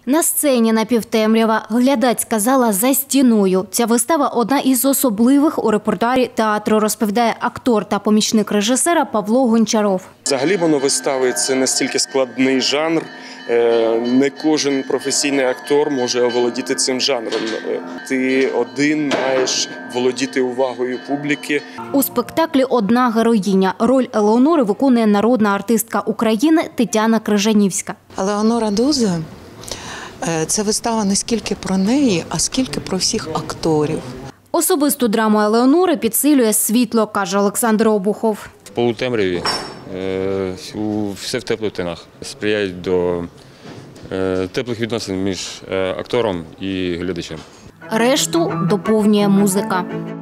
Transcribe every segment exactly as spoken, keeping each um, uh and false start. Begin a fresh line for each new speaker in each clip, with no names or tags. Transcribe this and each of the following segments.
На сцені напівтемрява, глядацька зала за стіною. Ця вистава – одна із особливих у репертуарі театру, розповідає актор та помічник режисера Павло Гончаров.
Взагалі моновистави – це настільки складний жанр, не кожен професійний актор може оволодіти цим жанром. Ти один маєш володіти увагою публіки.
У спектаклі одна героїня. Роль Елеонори виконує народна артистка України Тетяна Крижанівська.
Елеонора Дуза – це вистава не скільки про неї, а скільки про всіх акторів.
Особисту драму Елеонори підсилює світло, каже Олександр Обухов.
В полутемряві, все в теплих тонах, сприяють до теплих відносин між актором і глядачем.
Решту доповнює музика.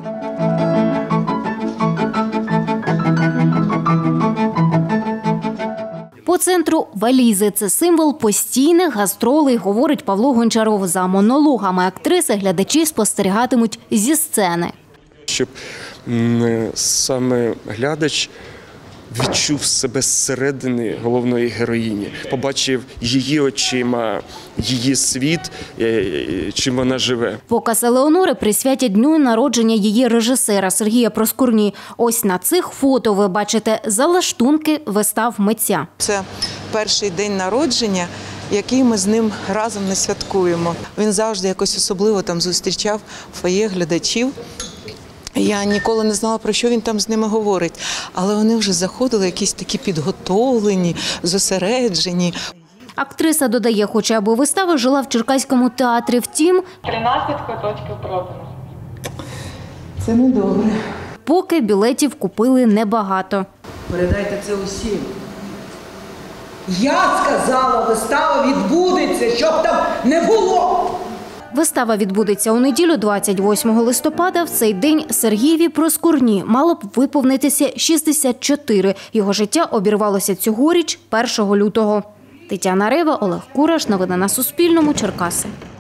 По центру – валізи. Це символ постійних гастролей, говорить Павло Гончаров. За монологами актриси глядачі спостерігатимуть зі сцени.
Щоб саме глядач відчув себе зсередини головної героїні, побачив її очима, її світ, чим вона живе.
Показ Елеонори присвятять дню народження її режисера Сергія Проскурні. Ось на цих фото ви бачите залаштунки вистав митця.
Це перший день народження, який ми з ним разом не святкуємо. Він завжди якось особливо там зустрічав фоє глядачів. Я ніколи не знала, про що він там з ними говорить, але вони вже заходили якісь такі підготовлені, зосереджені.
Актриса додає, хоче, аби вистава жила в Черкаському театрі. Втім,
тринадцять квиточків продано.
Це не добре.
Поки білетів купили небагато.
Передайте це усім. Я сказала, вистава відбудеться, щоб там не було.
Вистава відбудеться у неділю, двадцять восьмого листопада. В цей день Сергієві Проскурні мало б виповнитися шістдесят чотири. Його життя обірвалося цьогоріч, першого лютого. Тетяна Рева, Олег Кураш. Новини на Суспільному. Черкаси.